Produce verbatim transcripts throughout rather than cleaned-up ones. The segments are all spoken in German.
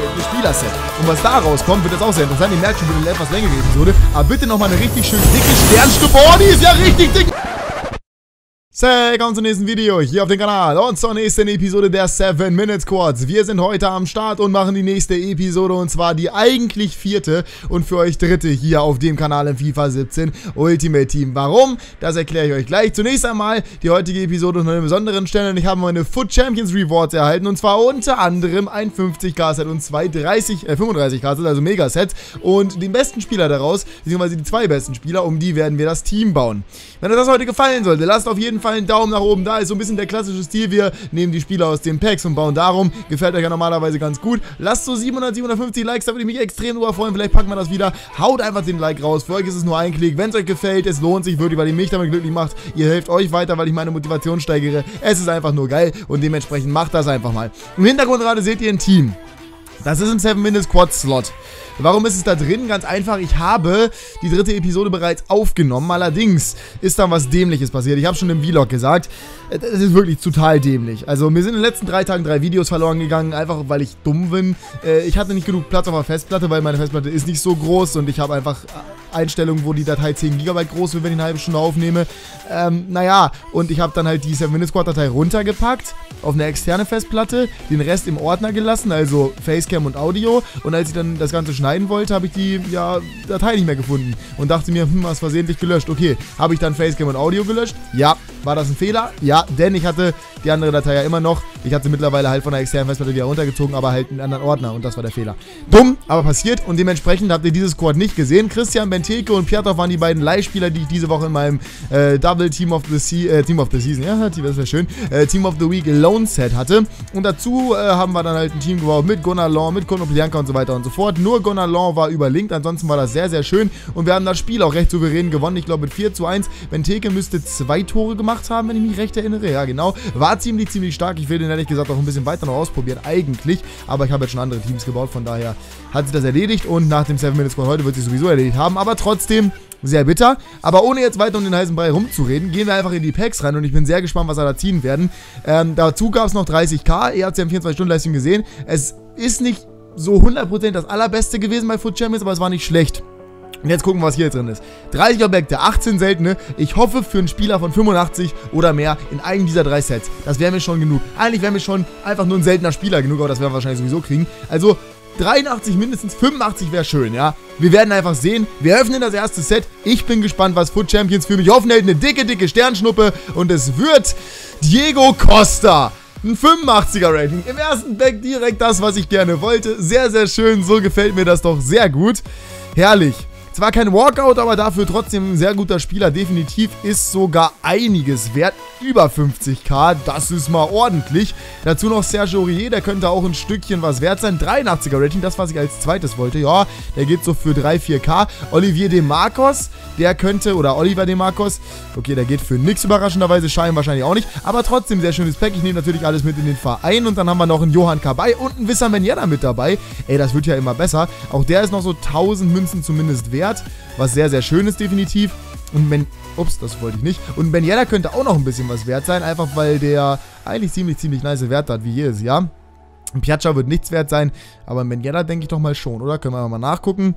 seltene Spielerset. Und was da rauskommt, wird jetzt auch sehr interessant. Ihr merkt schon, wird eine etwas längere Episode. Aber bitte nochmal eine richtig schön dicke Sternschnuppe. Oh, die ist ja richtig dick. So, willkommen zum nächsten Video hier auf dem Kanal und zur nächsten Episode der seven minute Squads. Wir sind heute am Start und machen die nächste Episode und zwar die eigentlich vierte und für euch dritte hier auf dem Kanal im FIFA siebzehn Ultimate Team. Warum? Das erkläre ich euch gleich. Zunächst einmal die heutige Episode unter einer besonderen Stelle, und ich habe meine Foot Champions Rewards erhalten und zwar unter anderem ein fünfzig K Set und zwei dreißig, äh, fünfunddreißig K Set, also Mega-Sets, und den besten Spieler daraus, beziehungsweise die zwei besten Spieler, um die werden wir das Team bauen. Wenn euch das heute gefallen sollte, lasst auf jeden Fall einen Daumen nach oben da. Ist so ein bisschen der klassische Stil. Wir nehmen die Spieler aus den Packs und bauen darum. Gefällt euch ja normalerweise ganz gut. Lasst so siebenhundert, siebenhundertfünfzig Likes, da würde ich mich extrem drüber freuen. Vielleicht packen wir das wieder. Haut einfach den Like raus. Für euch ist es nur ein Klick. Wenn es euch gefällt, es lohnt sich wirklich, weil ihr mich damit glücklich macht. Ihr helft euch weiter, weil ich meine Motivation steigere. Es ist einfach nur geil und dementsprechend macht das einfach mal. Im Hintergrund gerade seht ihr ein Team. Das ist im seven minute Squad Slot. Warum ist es da drin? Ganz einfach, ich habe die dritte Episode bereits aufgenommen, allerdings ist da was Dämliches passiert. Ich habe schon im Vlog gesagt, es ist wirklich total dämlich. Also mir sind in den letzten drei Tagen drei Videos verloren gegangen, einfach weil ich dumm bin. Ich hatte nicht genug Platz auf der Festplatte, weil meine Festplatte ist nicht so groß und ich habe einfach Einstellungen, wo die Datei zehn Gigabyte groß wird, wenn ich eine halbe Stunde aufnehme. Ähm, naja, und ich habe dann halt die seven minute Squad Datei runtergepackt auf eine externe Festplatte, den Rest im Ordner gelassen, also Facecam und Audio, und als ich dann das Ganze schneiden wollte, habe ich die ja, Datei nicht mehr gefunden und dachte mir, hm, was versehentlich gelöscht. Okay, habe ich dann Facecam und Audio gelöscht? Ja. War das ein Fehler? Ja, denn ich hatte die andere Datei ja immer noch. Ich hatte mittlerweile halt von der externen Festplatte wieder runtergezogen, aber halt einen anderen Ordner, und das war der Fehler. Dumm, aber passiert, und dementsprechend habt ihr dieses Squad nicht gesehen. Christian Benteke und Pjatov waren die beiden Leihspieler, die ich diese Woche in meinem äh, Double Team of the Se äh, Team of the Season, ja, das wäre schön, äh, Team of the Week Loan Set hatte. Und dazu äh, haben wir dann halt ein Team gebaut mit Gunnar Long, mit Konoplyanka und so weiter und so fort. Nur Gunnar Long war überlinkt, ansonsten war das sehr, sehr schön. Und wir haben das Spiel auch recht souverän gewonnen. Ich glaube mit vier zu eins. Benteke müsste zwei Tore gemacht haben, wenn ich mich recht erinnere. Ja, genau. War ziemlich, ziemlich stark. Ich will den ehrlich gesagt auch ein bisschen weiter noch ausprobieren, eigentlich. Aber ich habe jetzt schon andere Teams gebaut, von daher hat sich das erledigt. Und nach dem seven minute Squad heute wird sich sowieso erledigt haben. Aber trotzdem sehr bitter. Aber ohne jetzt weiter um den heißen Brei rumzureden, gehen wir einfach in die Packs rein und ich bin sehr gespannt, was wir da ziehen werden. Ähm, dazu gab es noch dreißig K. Ihr habt es ja im vierundzwanzig Stunden Livestream gesehen. Es ist nicht so hundert Prozent das allerbeste gewesen bei Foot Champions, aber es war nicht schlecht. Und jetzt gucken wir, was hier drin ist. dreißig Objekte, achtzehn seltene. Ich hoffe für einen Spieler von fünfundachtzig oder mehr in einem dieser drei Sets. Das wäre mir schon genug. Eigentlich wäre mir schon einfach nur ein seltener Spieler genug, aber das werden wir wahrscheinlich sowieso kriegen. Also dreiundachtzig mindestens, fünfundachtzig wäre schön, ja. Wir werden einfach sehen. Wir öffnen das erste Set. Ich bin gespannt, was Foot Champions für mich hoffen hält. Eine dicke, dicke Sternschnuppe. Und es wird Diego Costa. Ein fünfundachtziger Rating. Im ersten Pack direkt das, was ich gerne wollte. Sehr, sehr schön. So gefällt mir das doch sehr gut. Herrlich. Zwar kein Walkout, aber dafür trotzdem ein sehr guter Spieler. Definitiv ist sogar einiges wert. Über fünfzig K, das ist mal ordentlich. Dazu noch Serge Aurier, der könnte auch ein Stückchen was wert sein. dreiundachtziger Rating, das was ich als zweites wollte. Ja, der geht so für drei, vier K. Olivier De Marcos, der könnte, oder Oliver De Marcos, okay, der geht für nix überraschenderweise. Schein wahrscheinlich auch nicht. Aber trotzdem sehr schönes Pack. Ich nehme natürlich alles mit in den Verein. Und dann haben wir noch einen Johan Kabay und einen Wissam Ben Yedder mit dabei. Ey, das wird ja immer besser. Auch der ist noch so tausend Münzen zumindest wert. Was sehr, sehr schön ist definitiv. Und Ben... Ups, das wollte ich nicht. Und Ben Yedder könnte auch noch ein bisschen was wert sein. Einfach weil der eigentlich ziemlich, ziemlich nice Werte hat, wie jedes Jahr. Pjatcha wird nichts wert sein. Aber Ben Yedder denke ich doch mal schon, oder? Können wir mal nachgucken.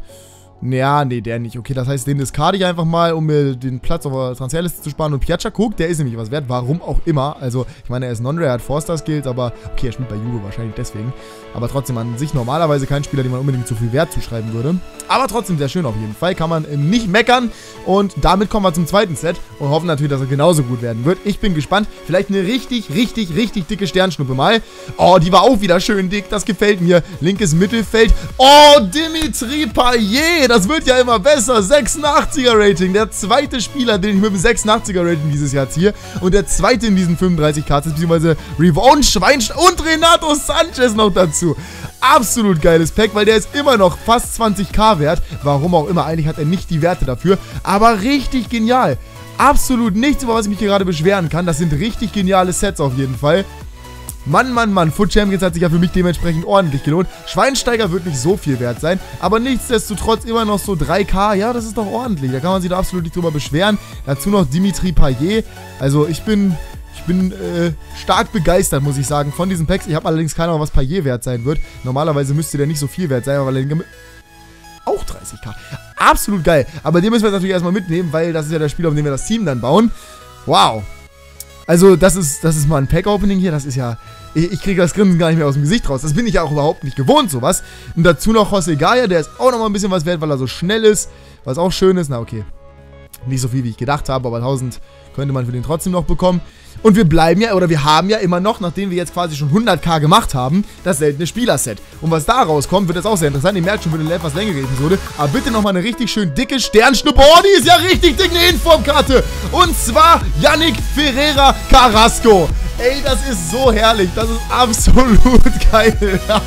Ja, nee, der nicht. Okay, das heißt, den discard ich einfach mal, um mir den Platz auf der Transferliste zu sparen. Und Pjatcha, guckt, der ist nämlich was wert. Warum auch immer. Also, ich meine, er ist Non-Rare, hat Four-Star-Skills, aber okay, er spielt bei Juve wahrscheinlich deswegen. Aber trotzdem an sich normalerweise kein Spieler, dem man unbedingt zu viel Wert zuschreiben würde. Aber trotzdem sehr schön auf jeden Fall. Kann man nicht meckern. Und damit kommen wir zum zweiten Set und hoffen natürlich, dass er genauso gut werden wird. Ich bin gespannt. Vielleicht eine richtig, richtig, richtig dicke Sternschnuppe mal. Oh, die war auch wieder schön dick. Das gefällt mir. Linkes Mittelfeld. Oh, Dimitri Payet. Das wird ja immer besser. sechsundachtziger Rating. Der zweite Spieler, den ich mit dem sechsundachtziger Rating dieses Jahr ziehe. Und der zweite in diesen fünfunddreißig Karten, beziehungsweise Revon, Schweinstein und Renato Sanchez noch dazu. Absolut geiles Pack, weil der ist immer noch fast zwanzig K wert. Warum auch immer, eigentlich hat er nicht die Werte dafür. Aber richtig genial. Absolut nichts, über was ich mich hier gerade beschweren kann. Das sind richtig geniale Sets auf jeden Fall. Mann, Mann, Mann, Foot Champions hat sich ja für mich dementsprechend ordentlich gelohnt. Schweinsteiger wird nicht so viel wert sein, aber nichtsdestotrotz immer noch so drei K. Ja, das ist doch ordentlich, da kann man sich da absolut nicht drüber beschweren. Dazu noch Dimitri Payet. Also ich bin Ich bin äh, stark begeistert, muss ich sagen, von diesen Packs. Ich habe allerdings keine Ahnung, was Payet wert sein wird. Normalerweise müsste der nicht so viel wert sein, weil er auch dreißigtausend. Absolut geil. Aber den müssen wir jetzt natürlich erstmal mitnehmen, weil das ist ja der Spieler, um den wir das Team dann bauen. Wow. Also, das ist, das ist mal ein Pack-Opening hier. Das ist ja... Ich, ich kriege das Grinsen gar nicht mehr aus dem Gesicht raus. Das bin ich ja auch überhaupt nicht gewohnt, sowas. Und dazu noch José Gaya, der ist auch nochmal ein bisschen was wert, weil er so schnell ist. Was auch schön ist. Na, okay. Nicht so viel, wie ich gedacht habe, aber tausend könnte man für den trotzdem noch bekommen. Und wir bleiben ja, oder wir haben ja immer noch, nachdem wir jetzt quasi schon hunderttausend gemacht haben, das seltene Spielerset. Und was da rauskommt, wird jetzt auch sehr interessant. Ihr merkt schon, wird eine etwas längere Episode. Aber bitte nochmal eine richtig schön dicke Sternschnuppe. Oh, die ist ja richtig dick, eine Informkarte. Und zwar Yannick Ferreira Carrasco. Ey, das ist so herrlich. Das ist absolut geil.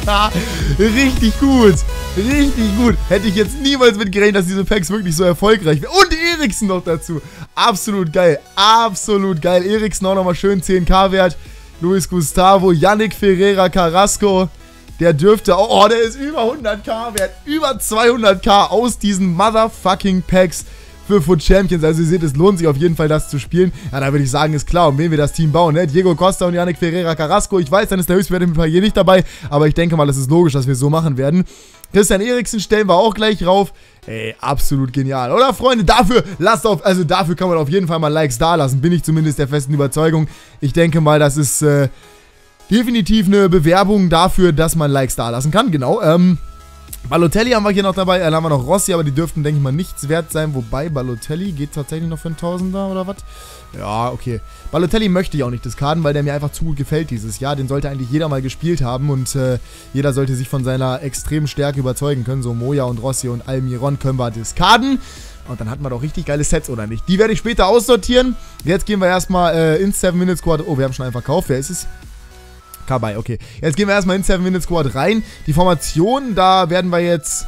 Richtig gut. Richtig gut. Hätte ich jetzt niemals mit gerechnet, dass diese Packs wirklich so erfolgreich wären. Und Eriksen noch dazu. Absolut geil. Absolut geil. Eriksen auch nochmal schön zehntausend wert. Luis Gustavo, Yannick Ferreira Carrasco. Der dürfte auch... Oh, der ist über hunderttausend wert. Über zweihunderttausend aus diesen motherfucking Packs für Foot Champions. Also ihr seht, es lohnt sich auf jeden Fall, das zu spielen. Ja, da würde ich sagen, ist klar, um wen wir das Team bauen, ne? Diego Costa und Yannick Ferreira Carrasco. Ich weiß, dann ist der Höchstwert mit Payet nicht dabei, aber ich denke mal, das ist logisch, dass wir es so machen werden. Christian Eriksen stellen wir auch gleich rauf. Ey, absolut genial, oder Freunde? Dafür, lasst auf, also dafür kann man auf jeden Fall mal Likes da lassen. Bin ich zumindest der festen Überzeugung. Ich denke mal, das ist äh, definitiv eine Bewerbung dafür, dass man Likes da lassen kann. Genau, ähm... Balotelli haben wir hier noch dabei, dann haben wir noch Rossi, aber die dürften, denke ich mal, nichts wert sein. Wobei, Balotelli geht tatsächlich noch für einen Tausender oder was? Ja, okay. Balotelli möchte ich auch nicht diskarden, weil der mir einfach zu gut gefällt dieses Jahr. Den sollte eigentlich jeder mal gespielt haben und äh, jeder sollte sich von seiner extremen Stärke überzeugen können. So Moya und Rossi und Almiron können wir diskarden. Und dann hatten wir doch richtig geile Sets, oder nicht? Die werde ich später aussortieren. Jetzt gehen wir erstmal äh, ins seven minute Squad. Oh, wir haben schon einen verkauft. Wer ist es? Kabay, okay. Jetzt gehen wir erstmal in seven minute Squad rein. Die Formation, da werden wir jetzt...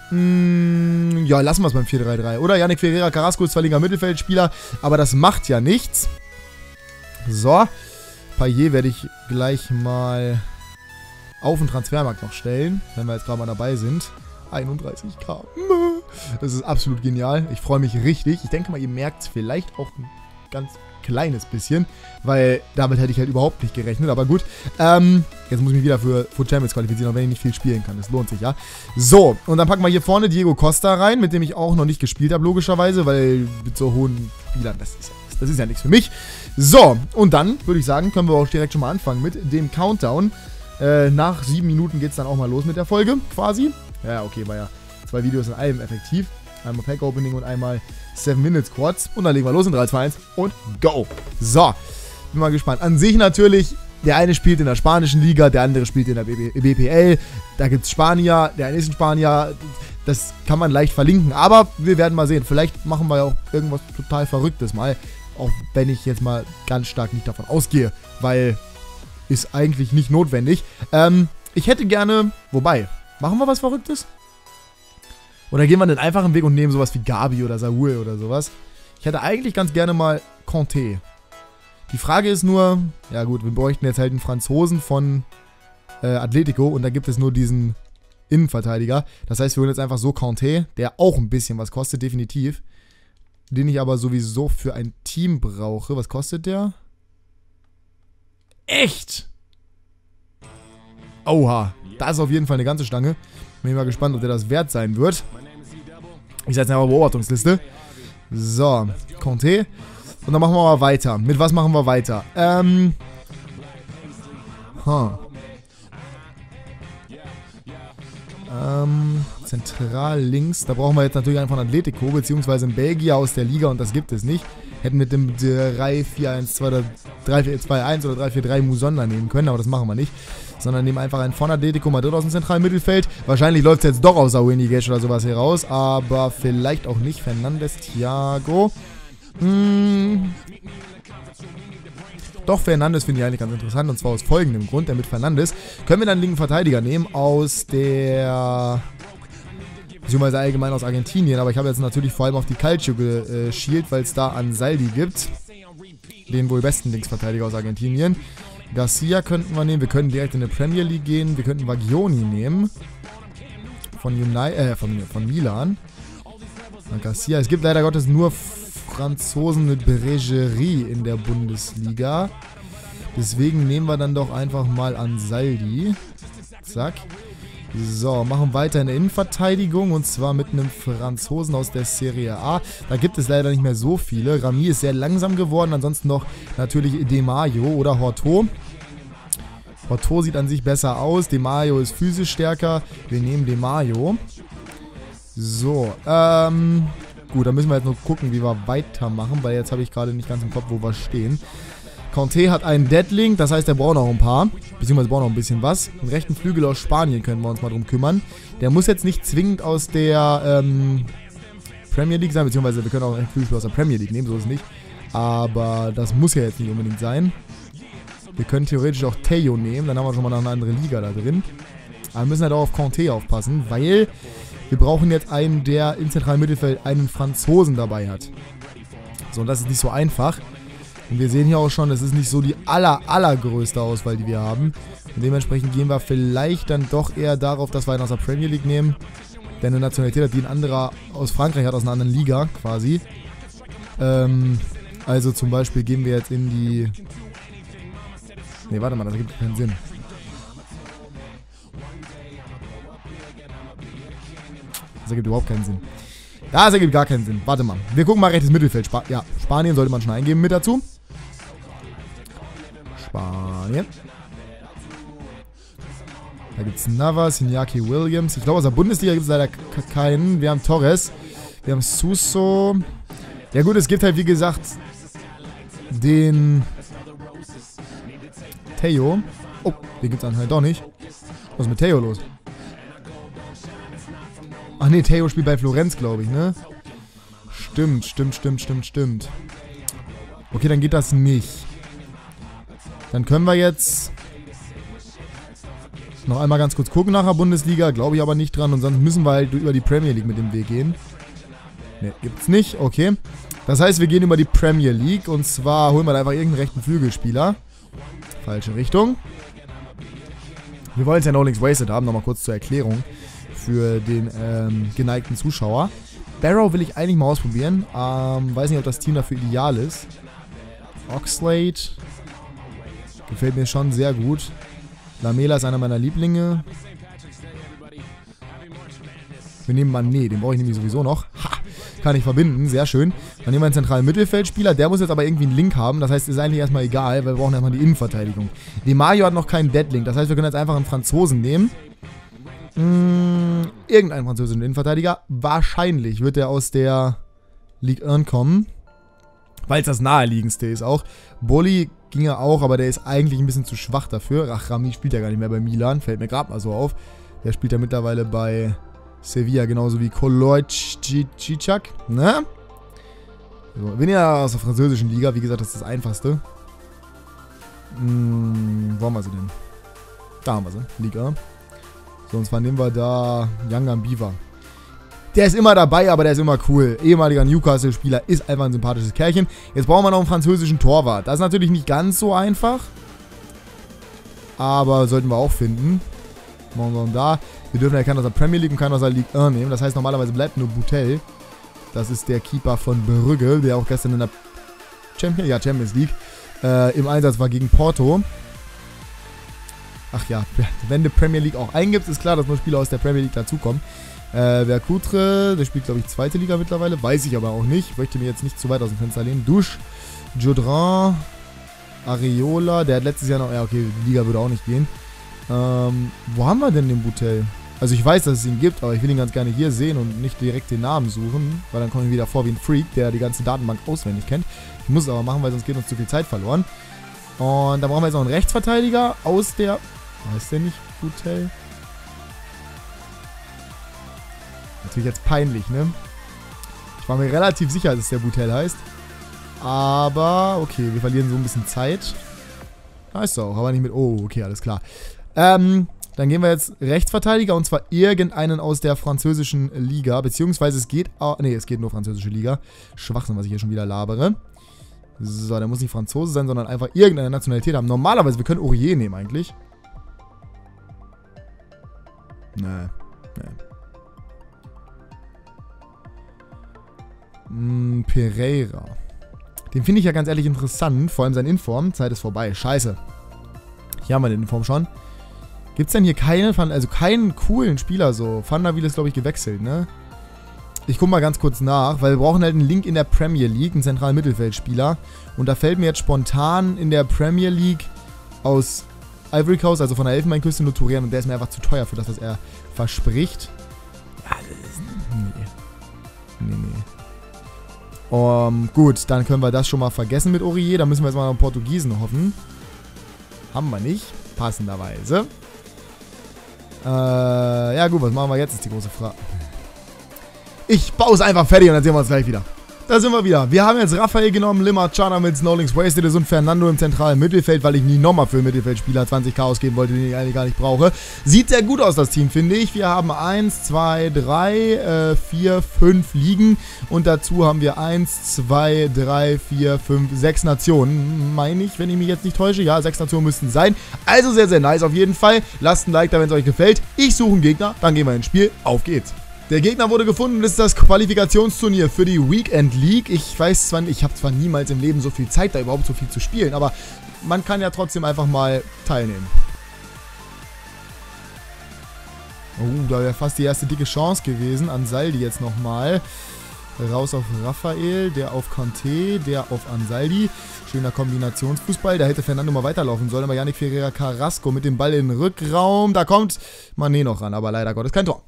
Mh, ja, lassen wir es beim vier drei drei. Oder? Yannick Ferreira Carrasco ist zwar linker Mittelfeldspieler, aber das macht ja nichts. So. Payet werde ich gleich mal auf den Transfermarkt noch stellen, wenn wir jetzt gerade mal dabei sind. einunddreißigtausend. Das ist absolut genial. Ich freue mich richtig. Ich denke mal, ihr merkt es vielleicht auch ein ganz kleines bisschen, weil damit hätte ich halt überhaupt nicht gerechnet, aber gut. Ähm, jetzt muss ich mich wieder für Foot Champions qualifizieren, auch wenn ich nicht viel spielen kann. Das lohnt sich, ja. So, und dann packen wir hier vorne Diego Costa rein, mit dem ich auch noch nicht gespielt habe, logischerweise, weil mit so hohen Spielern, das ist ja, das ist ja nichts für mich. So, und dann würde ich sagen, können wir auch direkt schon mal anfangen mit dem Countdown. Äh, nach sieben Minuten geht es dann auch mal los mit der Folge, quasi. Ja, okay, war ja zwei Videos in einem effektiv. Einmal Pack-Opening und einmal seven minute Squads. Und dann legen wir los in drei, zwei, eins und go. So, bin mal gespannt. An sich natürlich, der eine spielt in der spanischen Liga, der andere spielt in der B P L. Da gibt es Spanier, der eine ist ein Spanier. Das kann man leicht verlinken, aber wir werden mal sehen. Vielleicht machen wir ja auch irgendwas total Verrücktes mal. Auch wenn ich jetzt mal ganz stark nicht davon ausgehe, weil ist eigentlich nicht notwendig. Ähm, ich hätte gerne, wobei, machen wir was Verrücktes? Oder gehen wir den einfachen Weg und nehmen sowas wie Gabi oder Saúl oder sowas. Ich hätte eigentlich ganz gerne mal Conte. Die Frage ist nur, ja gut, wir bräuchten jetzt halt einen Franzosen von äh, Atletico und da gibt es nur diesen Innenverteidiger. Das heißt, wir holen jetzt einfach so Conte, der auch ein bisschen was kostet, definitiv. Den ich aber sowieso für ein Team brauche. Was kostet der? Echt? Oha, das ist auf jeden Fall eine ganze Stange. Bin mal gespannt, ob der das wert sein wird. Ich setze einfach Beobachtungsliste. So, Conte. Und dann machen wir mal weiter. Mit was machen wir weiter? Ähm. Huh. Ähm. Zentral links. Da brauchen wir jetzt natürlich einen von Atletico, beziehungsweise einen Belgier aus der Liga und das gibt es nicht. Hätten mit dem drei vier eins zwei oder drei vier zwei eins oder drei vier drei Musonda nehmen können, aber das machen wir nicht. Sondern nehmen einfach einen von Atletico Madrid aus dem zentralen Mittelfeld. Wahrscheinlich läuft es jetzt doch auf Saúl Ñíguez oder sowas hier raus, aber vielleicht auch nicht. Fernandes, Thiago. Hm. Doch, Fernandes finde ich eigentlich ganz interessant und zwar aus folgendem Grund, denn mit Fernandes können wir dann einen linken Verteidiger nehmen aus der... beziehungsweise allgemein aus Argentinien, aber ich habe jetzt natürlich vor allem auf die Calcio geschielt, weil es da Ansaldi gibt. Den wohl besten Linksverteidiger aus Argentinien. Garcia könnten wir nehmen, wir können direkt in die Premier League gehen, wir könnten Vagioni nehmen. Von, Uni äh, von, von Milan. Und Garcia, es gibt leider Gottes nur Franzosen mit Bregerie in der Bundesliga. Deswegen nehmen wir dann doch einfach mal Ansaldi. Zack. So, machen weiter in der Innenverteidigung und zwar mit einem Franzosen aus der Serie A. Da gibt es leider nicht mehr so viele. Rami ist sehr langsam geworden, ansonsten noch natürlich De Maio oder Horto. Horto sieht an sich besser aus, De Maio ist physisch stärker. Wir nehmen De Maio. So, ähm, gut, dann müssen wir jetzt noch gucken, wie wir weitermachen, weil jetzt habe ich gerade nicht ganz im Kopf, wo wir stehen. Conte hat einen Deadlink, das heißt, er braucht noch ein paar, beziehungsweise braucht noch ein bisschen was. Den rechten Flügel aus Spanien können wir uns mal drum kümmern. Der muss jetzt nicht zwingend aus der ähm, Premier League sein, beziehungsweise wir können auch einen Flügel aus der Premier League nehmen, so ist es nicht. Aber das muss ja jetzt nicht unbedingt sein. Wir können theoretisch auch Theo nehmen, dann haben wir schon mal noch eine andere Liga da drin. Aber wir müssen halt auch auf Conte aufpassen, weil wir brauchen jetzt einen, der im zentralen Mittelfeld einen Franzosen dabei hat. So, und das ist nicht so einfach. Und wir sehen hier auch schon, es ist nicht so die aller, allergrößte Auswahl, die wir haben. Und dementsprechend gehen wir vielleicht dann doch eher darauf, dass wir einen aus der Premier League nehmen. Der eine Nationalität hat, die ein anderer aus Frankreich hat, aus einer anderen Liga quasi. Ähm, also zum Beispiel gehen wir jetzt in die... Ne, warte mal, das ergibt keinen Sinn. Das ergibt überhaupt keinen Sinn. Das ergibt gar keinen Sinn. Warte mal. Wir gucken mal rechtes Mittelfeld. Sp ja, Spanien sollte man schon eingeben mit dazu. Spanien. Da gibt es Navas, Iñaki Williams. Ich glaube, aus der Bundesliga gibt es leider keinen. Wir haben Torres. Wir haben Suso. Ja gut, es gibt halt, wie gesagt, den Theo. Oh, den gibt es anscheinend doch nicht. Was ist mit Theo los? Ach ne, Theo spielt bei Florenz, glaube ich, ne? Stimmt, stimmt, stimmt, stimmt, stimmt. Okay, dann geht das nicht. Dann können wir jetzt noch einmal ganz kurz gucken nach der Bundesliga. Glaube ich aber nicht dran. Und sonst müssen wir halt über die Premier League mit dem Weg gehen. Ne, gibt's nicht. Okay. Das heißt, wir gehen über die Premier League. Und zwar holen wir da einfach irgendeinen rechten Flügelspieler. Falsche Richtung. Wir wollen es ja No Links Wasted haben. Nochmal kurz zur Erklärung. Für den ähm, geneigten Zuschauer. Barrow will ich eigentlich mal ausprobieren. Ähm, weiß nicht, ob das Team dafür ideal ist. Oxlade. Gefällt mir schon sehr gut. Lamela ist einer meiner Lieblinge. Wir nehmen Mané, den brauche ich nämlich sowieso noch. Ha! Kann ich verbinden, sehr schön. Dann nehmen wir einen zentralen Mittelfeldspieler. Der muss jetzt aber irgendwie einen Link haben. Das heißt, ist eigentlich erstmal egal, weil wir brauchen erstmal die Innenverteidigung. De Maio hat noch keinen Deadlink. Das heißt, wir können jetzt einfach einen Franzosen nehmen. Mmh, irgendein französischen Innenverteidiger. Wahrscheinlich wird er aus der Ligue eins kommen. Weil es das naheliegendste ist auch. Bolli ging ja auch, aber der ist eigentlich ein bisschen zu schwach dafür. Ach, Rami spielt ja gar nicht mehr bei Milan. Fällt mir gerade mal so auf. Der spielt ja mittlerweile bei Sevilla, genauso wie Kolojcic, ne? So, wenn ihr aus der französischen Liga, wie gesagt, das ist das Einfachste. Hm, wo haben wir sie denn? Da haben wir sie, Liga. So, und zwar nehmen wir da Yangan Biva. Der ist immer dabei, aber der ist immer cool. Ehemaliger Newcastle-Spieler, ist einfach ein sympathisches Kerlchen. Jetzt brauchen wir noch einen französischen Torwart. Das ist natürlich nicht ganz so einfach. Aber sollten wir auch finden. Machen wir da. Wir dürfen ja keinen aus der Premier League und keinen aus der Ligue eins nehmen. Das heißt, normalerweise bleibt nur Boutel. Das ist der Keeper von Brügge, der auch gestern in der Champions, ja, Champions League äh, im Einsatz war gegen Porto. Ach ja, wenn du Premier League auch eingibst, ist klar, dass nur Spieler aus der Premier League dazukommen. Äh, Vercoutre, der spielt, glaube ich, zweite Liga mittlerweile. Weiß ich aber auch nicht. Ich möchte mir jetzt nicht zu weit aus dem Fenster lehnen. Dusch, Jodran, Areola, der hat letztes Jahr noch... Ja, okay, die Liga würde auch nicht gehen. Ähm, wo haben wir denn den Boutel? Also ich weiß, dass es ihn gibt, aber ich will ihn ganz gerne hier sehen und nicht direkt den Namen suchen, weil dann komme ich wieder vor wie ein Freak, der die ganze Datenbank auswendig kennt. Ich muss es aber machen, weil sonst geht uns zu viel Zeit verloren. Und da brauchen wir jetzt noch einen Rechtsverteidiger aus der... Heißt der nicht Boutel? Natürlich jetzt peinlich, ne? Ich war mir relativ sicher, dass der Boutel heißt. Aber, okay, wir verlieren so ein bisschen Zeit. Heißt er auch, aber nicht mit... Oh, okay, alles klar. Ähm, dann gehen wir jetzt Rechtsverteidiger und zwar irgendeinen aus der französischen Liga. Beziehungsweise es geht... Oh, ne, es geht nur französische Liga. Schwachsinn, was ich hier schon wieder labere. So, der muss nicht Franzose sein, sondern einfach irgendeine Nationalität haben. Normalerweise, wir können Aurier nehmen eigentlich. Nee, nee. Hm, Pereira. Den finde ich ja ganz ehrlich interessant. Vor allem sein Inform. Zeit ist vorbei. Scheiße. Hier haben wir den Inform schon. Gibt es denn hier keinen, also keinen coolen Spieler so? Van der Wiel ist, glaube ich, gewechselt, ne? Ich gucke mal ganz kurz nach, weil wir brauchen halt einen Link in der Premier League, einen zentralen Mittelfeldspieler. Und da fällt mir jetzt spontan in der Premier League aus Ivory Coast, also von der Elfenbeinküste, nur Touré, und der ist mir einfach zu teuer für das, was er verspricht. Ja, das ist... Nee. Nee, nee. Um, gut, dann können wir das schon mal vergessen mit Aurier. Da müssen wir jetzt mal auf Portugiesen hoffen. Haben wir nicht, passenderweise. Äh, ja gut, was machen wir jetzt, ist die große Frage. Ich baue es einfach fertig und dann sehen wir uns gleich wieder. Da sind wir wieder. Wir haben jetzt Raphael genommen, Limmer, Chana mit Snowlinks Wasted und Fernando im zentralen Mittelfeld, weil ich nie nochmal für Mittelfeldspieler zwanzig K ausgeben wollte, den ich eigentlich gar nicht brauche. Sieht sehr gut aus, das Team, finde ich. Wir haben eins, zwei, drei, vier, fünf Ligen und dazu haben wir eins, zwei, drei, vier, fünf, sechs Nationen, meine ich, wenn ich mich jetzt nicht täusche. Ja, sechs Nationen müssten sein. Also sehr, sehr nice auf jeden Fall. Lasst ein Like da, wenn es euch gefällt. Ich suche einen Gegner, dann gehen wir ins Spiel. Auf geht's. Der Gegner wurde gefunden und ist das Qualifikationsturnier für die Weekend League. Ich weiß zwar, ich habe zwar niemals im Leben so viel Zeit, da überhaupt so viel zu spielen, aber man kann ja trotzdem einfach mal teilnehmen. Oh, da wäre fast die erste dicke Chance gewesen. Ansaldi jetzt nochmal. Raus auf Raphael, der auf Kanté, der auf Ansaldi. Schöner Kombinationsfußball. Da hätte Fernando mal weiterlaufen sollen, aber Yannick Ferreira Carrasco mit dem Ball in den Rückraum. Da kommt Mané noch ran, aber leider Gottes kein Tor.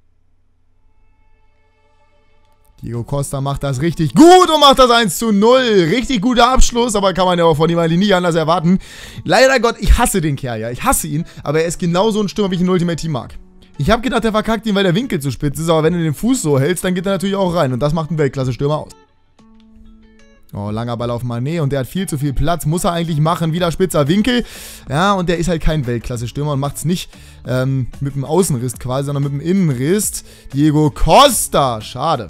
Diego Costa macht das richtig gut und macht das eins zu null. Richtig guter Abschluss, aber kann man ja auch von ihm eigentlich nicht anders erwarten. Leider Gott, ich hasse den Kerl, ja. Ich hasse ihn, aber er ist genauso ein Stürmer, wie ich ihn Ultimate Team mag. Ich habe gedacht, er verkackt ihn, weil der Winkel zu spitz ist, aber wenn du den Fuß so hältst, dann geht er natürlich auch rein. Und das macht einen Weltklasse-Stürmer aus. Oh, langer Ball auf Mané und der hat viel zu viel Platz. Muss er eigentlich machen. Wieder spitzer Winkel. Ja, und der ist halt kein Weltklasse-Stürmer und macht es nicht ähm, mit dem Außenriss quasi, sondern mit dem Innenriss. Diego Costa. Schade.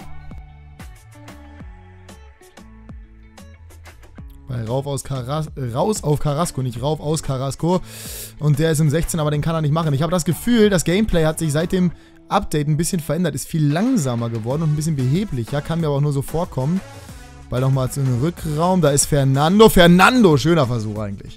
Weil rauf aus Carras raus auf Carrasco, nicht rauf aus Carrasco. Und der ist im sechzehn, aber den kann er nicht machen. Ich habe das Gefühl, das Gameplay hat sich seit dem Update ein bisschen verändert. Ist viel langsamer geworden und ein bisschen beheblicher. Kann mir aber auch nur so vorkommen. Ball nochmal zu einem Rückraum. Da ist Fernando. Fernando, schöner Versuch eigentlich.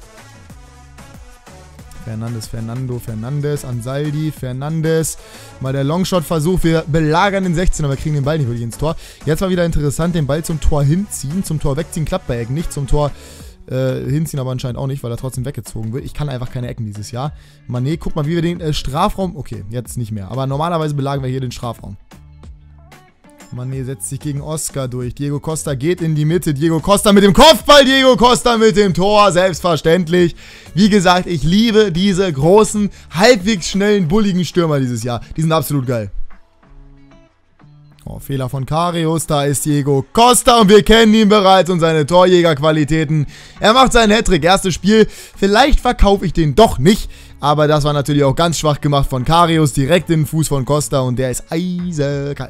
Fernandes, Fernando, Fernandes, Ansaldi, Fernandes. Mal der Longshot-Versuch. Wir belagern den sechzehn, aber wir kriegen den Ball nicht wirklich ins Tor. Jetzt war wieder interessant, den Ball zum Tor hinziehen. Zum Tor wegziehen klappt bei Ecken nicht. Zum Tor äh, hinziehen aber anscheinend auch nicht, weil er trotzdem weggezogen wird. Ich kann einfach keine Ecken dieses Jahr. Mané, guck mal, wie wir den äh, Strafraum... Okay, jetzt nicht mehr. Aber normalerweise belagern wir hier den Strafraum. Mané setzt sich gegen Oscar durch. Diego Costa geht in die Mitte. Diego Costa mit dem Kopfball. Diego Costa mit dem Tor. Selbstverständlich. Wie gesagt, ich liebe diese großen, halbwegs schnellen, bulligen Stürmer dieses Jahr. Die sind absolut geil. Oh, Fehler von Karius. Da ist Diego Costa und wir kennen ihn bereits und seine Torjägerqualitäten. Er macht seinen Hattrick. Erstes Spiel. Vielleicht verkaufe ich den doch nicht. Aber das war natürlich auch ganz schwach gemacht von Karius. Direkt in den Fuß von Costa und der ist eisekalt.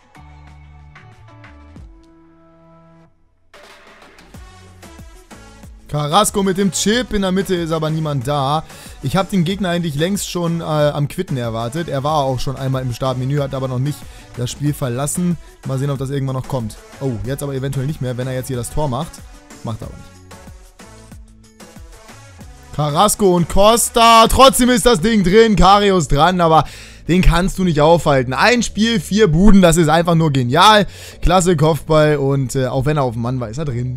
Carrasco mit dem Chip, in der Mitte ist aber niemand da. Ich habe den Gegner eigentlich längst schon äh, am Quitten erwartet. Er war auch schon einmal im Startmenü, hat aber noch nicht das Spiel verlassen. Mal sehen, ob das irgendwann noch kommt. Oh, jetzt aber eventuell nicht mehr, wenn er jetzt hier das Tor macht. Macht er aber nicht. Carrasco und Costa. Trotzdem ist das Ding drin. Karius dran, aber den kannst du nicht aufhalten. Ein Spiel, vier Buden, das ist einfach nur genial. Klasse Kopfball und äh, auch wenn er auf dem Mann war, ist er drin.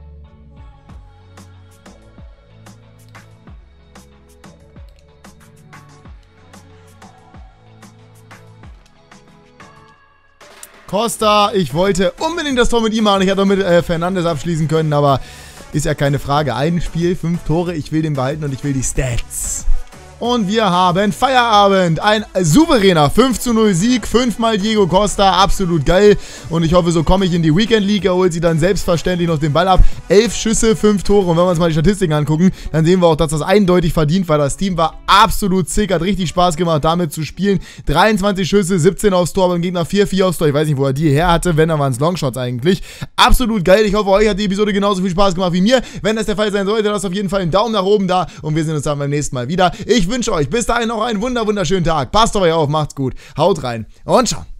Costa, ich wollte unbedingt das Tor mit ihm machen. Ich hätte auch mit äh, Fernandes abschließen können, aber ist ja keine Frage. Ein Spiel, fünf Tore, ich will den behalten und ich will die Stats. Und wir haben Feierabend. Ein souveräner fünf zu null Sieg. Fünfmal Diego Costa. Absolut geil. Und ich hoffe, so komme ich in die Weekend League. Er holt sie dann selbstverständlich noch den Ball ab. Elf Schüsse, fünf Tore. Und wenn wir uns mal die Statistiken angucken, dann sehen wir auch, dass das eindeutig verdient war. Das Team war absolut sick. Hat richtig Spaß gemacht, damit zu spielen. dreiundzwanzig Schüsse, siebzehn aufs Tor. Beim Gegner vier vier aufs Tor. Ich weiß nicht, wo er die her hatte. Wenn, dann waren es Longshots eigentlich. Absolut geil. Ich hoffe, euch hat die Episode genauso viel Spaß gemacht wie mir. Wenn das der Fall sein sollte, lasst auf jeden Fall einen Daumen nach oben da. Und wir sehen uns dann beim nächsten Mal wieder. Ich wünsche euch bis dahin noch einen wunder wunderschönen Tag. Passt auf euch auf, macht's gut. Haut rein und ciao.